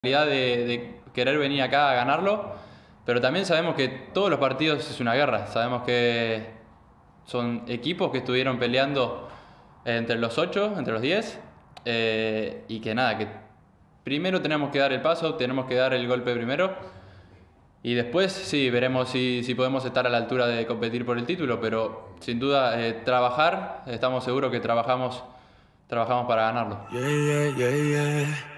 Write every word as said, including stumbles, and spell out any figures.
De, de querer venir acá a ganarlo, pero también sabemos que todos los partidos es una guerra. Sabemos que son equipos que estuvieron peleando entre los ocho, entre los diez, eh, y que nada, que primero tenemos que dar el paso, tenemos que dar el golpe primero, y después sí, veremos si, si podemos estar a la altura de competir por el título, pero sin duda eh, trabajar, estamos seguros que trabajamos, trabajamos para ganarlo. Yeah, yeah, yeah, yeah.